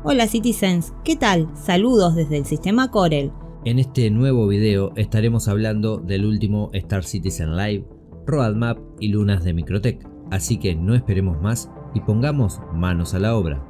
Hola Citizens, ¿qué tal? Saludos desde el sistema Corel. En este nuevo video estaremos hablando del último Star Citizen Live, Roadmap y lunas de Microtech, así que no esperemos más y pongamos manos a la obra.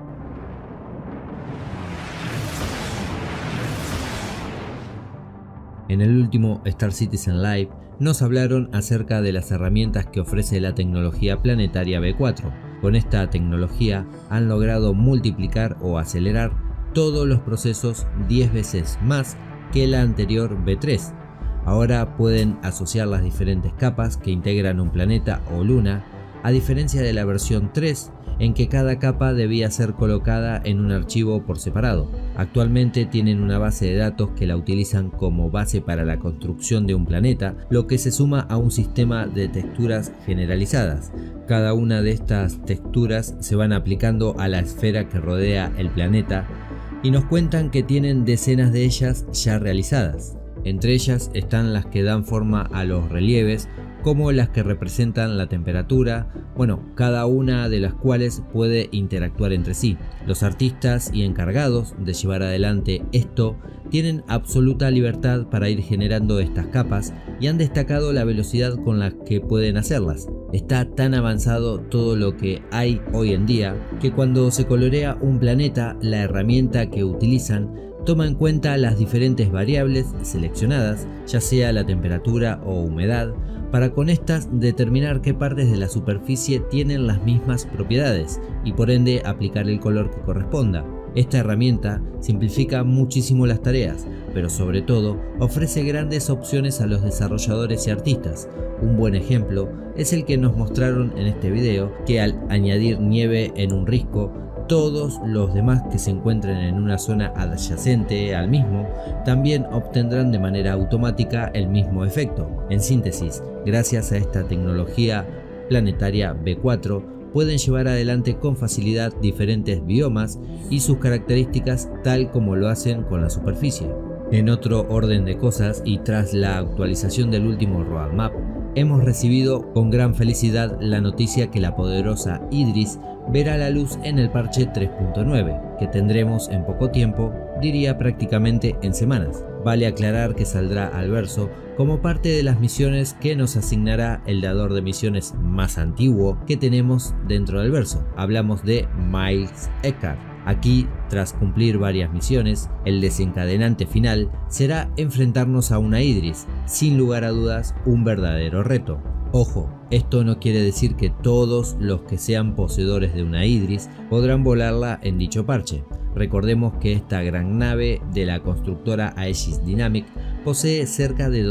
En el último Star Citizen Live nos hablaron acerca de las herramientas que ofrece la tecnología planetaria B4. Con esta tecnología han logrado multiplicar o acelerar todos los procesos 10 veces más que la anterior B3. Ahora pueden asociar las diferentes capas que integran un planeta o luna, a diferencia de la versión 3 en que cada capa debía ser colocada en un archivo por separado. Actualmente tienen una base de datos que la utilizan como base para la construcción de un planeta, lo que se suma a un sistema de texturas generalizadas. Cada una de estas texturas se van aplicando a la esfera que rodea el planeta y nos cuentan que tienen decenas de ellas ya realizadas. Entre ellas están las que dan forma a los relieves, como las que representan la temperatura, cada una de las cuales puede interactuar entre sí. Los artistas y encargados de llevar adelante esto tienen absoluta libertad para ir generando estas capas y han destacado la velocidad con la que pueden hacerlas. Está tan avanzado todo lo que hay hoy en día que cuando se colorea un planeta, la herramienta que utilizan toma en cuenta las diferentes variables seleccionadas, ya sea la temperatura o humedad, para con estas determinar qué partes de la superficie tienen las mismas propiedades y por ende aplicar el color que corresponda. Esta herramienta simplifica muchísimo las tareas, pero sobre todo ofrece grandes opciones a los desarrolladores y artistas. Un buen ejemplo es el que nos mostraron en este video, que al añadir nieve en un risco, todos los demás que se encuentren en una zona adyacente al mismo también obtendrán de manera automática el mismo efecto. En síntesis, gracias a esta tecnología planetaria B4 pueden llevar adelante con facilidad diferentes biomas y sus características tal como lo hacen con la superficie. En otro orden de cosas y tras la actualización del último Roadmap, hemos recibido con gran felicidad la noticia que la poderosa Idris verá la luz en el parche 3.9, que tendremos en poco tiempo, diría prácticamente en semanas. Vale aclarar que saldrá al verso como parte de las misiones que nos asignará el dador de misiones más antiguo que tenemos dentro del verso. Hablamos de Miles Eckhart. Aquí, tras cumplir varias misiones, el desencadenante final será enfrentarnos a una Idris, sin lugar a dudas un verdadero reto. Ojo, esto no quiere decir que todos los que sean poseedores de una Idris podrán volarla en dicho parche. Recordemos que esta gran nave de la constructora Aegis Dynamic posee cerca de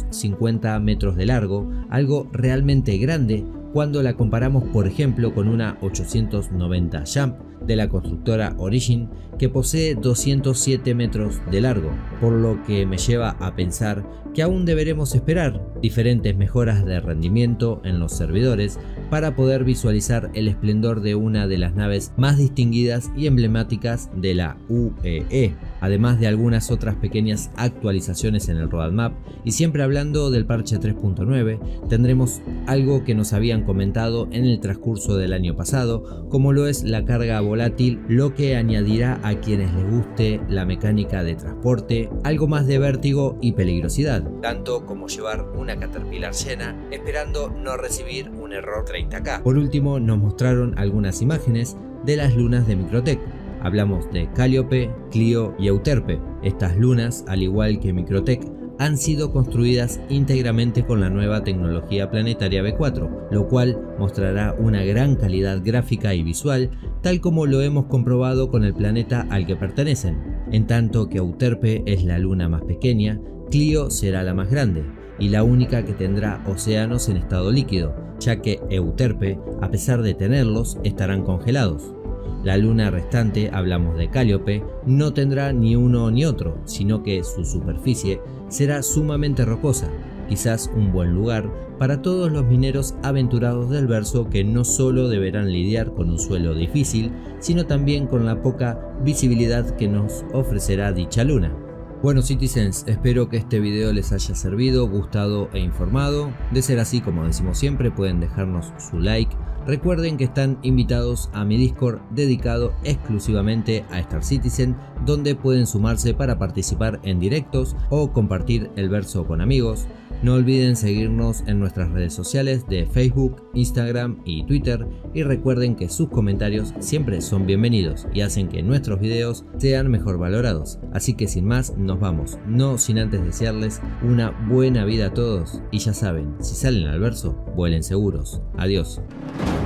250 metros de largo, algo realmente grande cuando la comparamos por ejemplo con una 890 Jump de la constructora Origin, que posee 207 metros de largo, por lo que me lleva a pensar que aún deberemos esperar diferentes mejoras de rendimiento en los servidores para poder visualizar el esplendor de una de las naves más distinguidas y emblemáticas de la UEE, además de algunas otras pequeñas actualizaciones en el roadmap. Y siempre hablando del parche 3.9, tendremos algo que nos habían comentado en el transcurso del año pasado, como lo es la carga volátil, lo que añadirá a quienes les guste la mecánica de transporte algo más de vértigo y peligrosidad, tanto como llevar una Caterpillar llena esperando no recibir un error 30K. Por último, nos mostraron algunas imágenes de las lunas de Microtech. Hablamos de Calliope, Clio y Euterpe. Estas lunas, al igual que Microtech, han sido construidas íntegramente con la nueva tecnología planetaria B4, lo cual mostrará una gran calidad gráfica y visual, tal como lo hemos comprobado con el planeta al que pertenecen. En tanto que Euterpe es la luna más pequeña, Clio será la más grande y la única que tendrá océanos en estado líquido, ya que Euterpe, a pesar de tenerlos, estarán congelados. La luna restante, hablamos de Calliope, no tendrá ni uno ni otro, sino que su superficie será sumamente rocosa, quizás un buen lugar para todos los mineros aventurados del verso que no solo deberán lidiar con un suelo difícil, sino también con la poca visibilidad que nos ofrecerá dicha luna. Bueno Citizens, espero que este video les haya servido, gustado e informado. De ser así, como decimos siempre, pueden dejarnos su like, Recuerden que están invitados a mi Discord dedicado exclusivamente a Star Citizen, donde pueden sumarse para participar en directos o compartir el verso con amigos. No olviden seguirnos en nuestras redes sociales de Facebook, Instagram y Twitter, y recuerden que sus comentarios siempre son bienvenidos y hacen que nuestros videos sean mejor valorados. Así que sin más nos vamos, no sin antes desearles una buena vida a todos, y ya saben, si salen al verso, vuelen seguros. Adiós.